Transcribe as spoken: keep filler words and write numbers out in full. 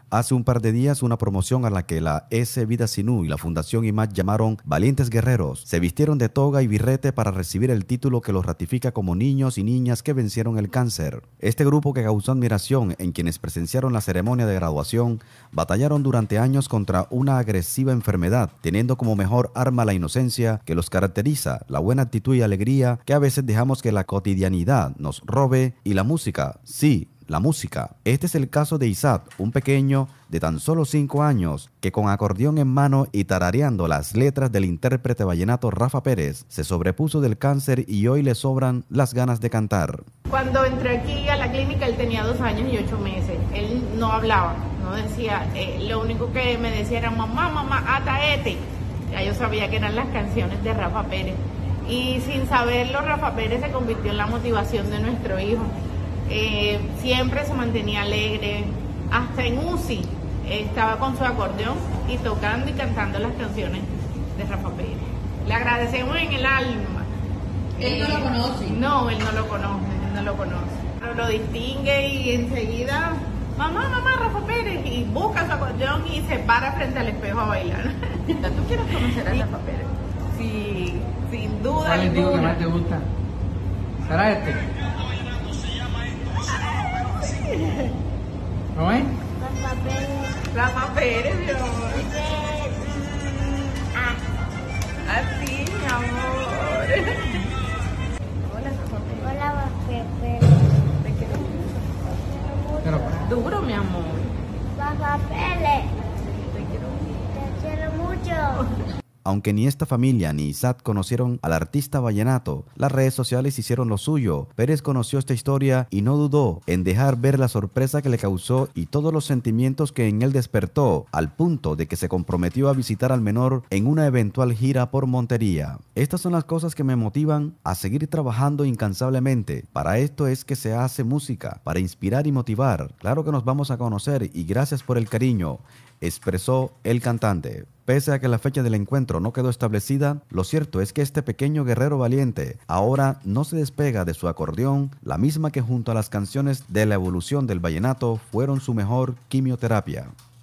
Hace un par de días, una promoción a la que la S. Vida Sinú y la Fundación I M A C llamaron Valientes Guerreros se vistieron de toga y birrete para recibir el título que los ratifica como niños y niñas que vencieron el cáncer. Este grupo, que causó admiración en quienes presenciaron la ceremonia de graduación, batallaron durante años contra una agresiva enfermedad, teniendo como mejor arma la inocencia que los caracteriza, la buena actitud y alegría que a veces dejamos que la cotidianidad nos robe, y la música, sí, la música. Este es el caso de Isaac, un pequeño de tan solo cinco años que con acordeón en mano y tarareando las letras del intérprete vallenato Rafa Pérez se sobrepuso del cáncer y hoy le sobran las ganas de cantar. Cuando entré aquí a la clínica él tenía dos años y ocho meses. Él no hablaba, no decía, eh, lo único que me decía era mamá, mamá, ataete. Ya yo sabía que eran las canciones de Rafa Pérez. Y sin saberlo, Rafa Pérez se convirtió en la motivación de nuestro hijo. Eh, siempre se mantenía alegre, hasta en U C I eh, estaba con su acordeón y tocando y cantando las canciones de Rafa Pérez. Le agradecemos en el alma. ¿Él eh, no lo conoce? No, él no lo conoce, él no lo conoce. Pero lo distingue y enseguida, mamá, mamá, Rafa Pérez, y busca su acordeón y se para frente al espejo a bailar. ¿Tú quieres conocer a Rafa Pérez? Sí, sin duda. ¿Cuál es el que más te gusta? ¿Será este? ¿No es? Rafa Pérez. Rafa Pérez, mi amor. Ah. Así, mi amor. Hola, Rafa Pérez. Hola, Rafa Pérez. Te quiero mucho. Pero, Duro, mi amor. Rafa Pérez. Te quiero. Te quiero mucho. Aunque ni esta familia ni Isaac conocieron al artista vallenato, las redes sociales hicieron lo suyo. Pérez conoció esta historia y no dudó en dejar ver la sorpresa que le causó y todos los sentimientos que en él despertó, al punto de que se comprometió a visitar al menor en una eventual gira por Montería. Estas son las cosas que me motivan a seguir trabajando incansablemente. Para esto es que se hace música, para inspirar y motivar. Claro que nos vamos a conocer y gracias por el cariño, expresó el cantante. Pese a que la fecha del encuentro no quedó establecida, lo cierto es que este pequeño guerrero valiente ahora no se despega de su acordeón, la misma que junto a las canciones de la evolución del vallenato fueron su mejor quimioterapia.